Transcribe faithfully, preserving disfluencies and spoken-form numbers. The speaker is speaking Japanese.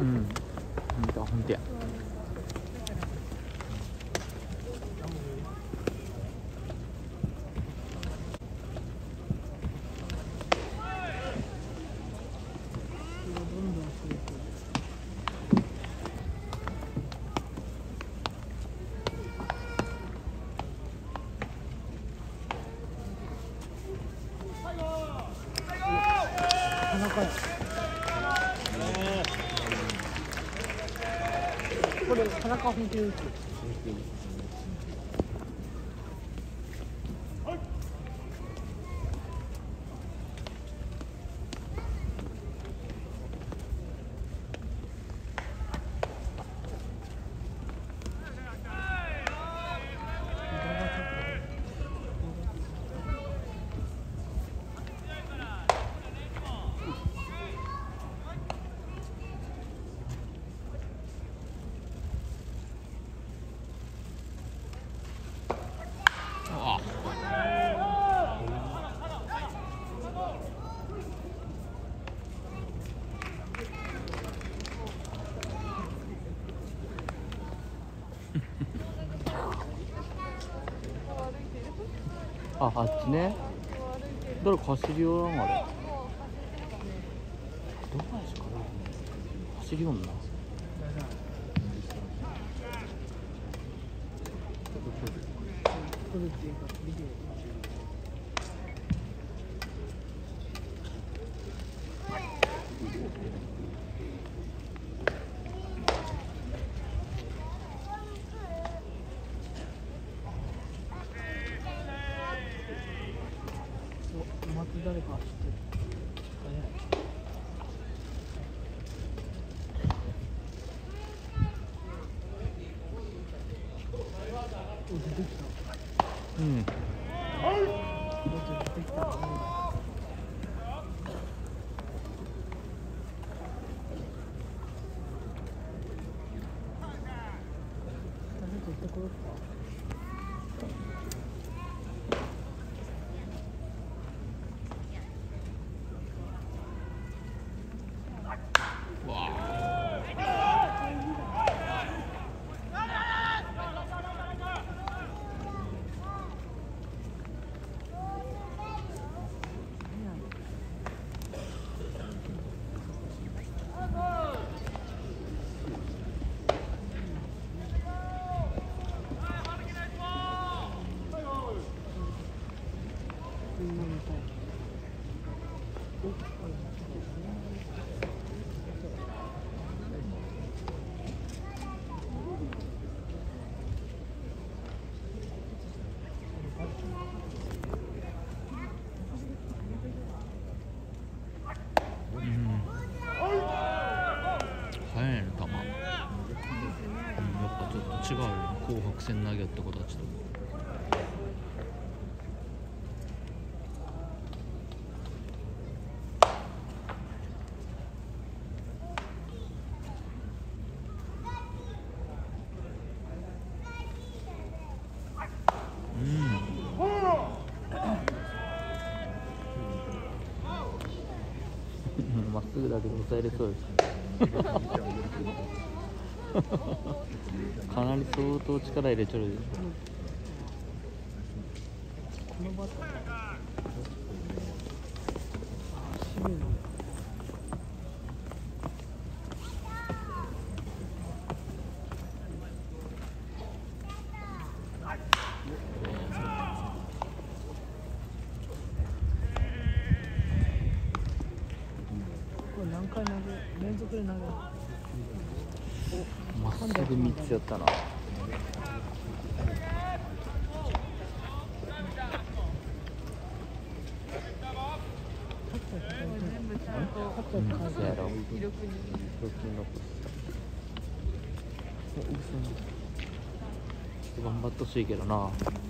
うん、ほんとほんとや。 田中や。これ田中本気で打つ。 あ、あっちね。誰か走りよらんあれ。どこやしか走りよんな。 また誰か走ってる。出てきた。 うん。 出てきた。 違うよ、紅白戦投げって子たちと。まっすぐだけど抑えれそうですかなり相当力入れちゃうでしょ。 このバッターこれ何回投げ連続で投げる。 まっすぐみっつやったな。うん、そうやろ。頑張ってほしいけどな。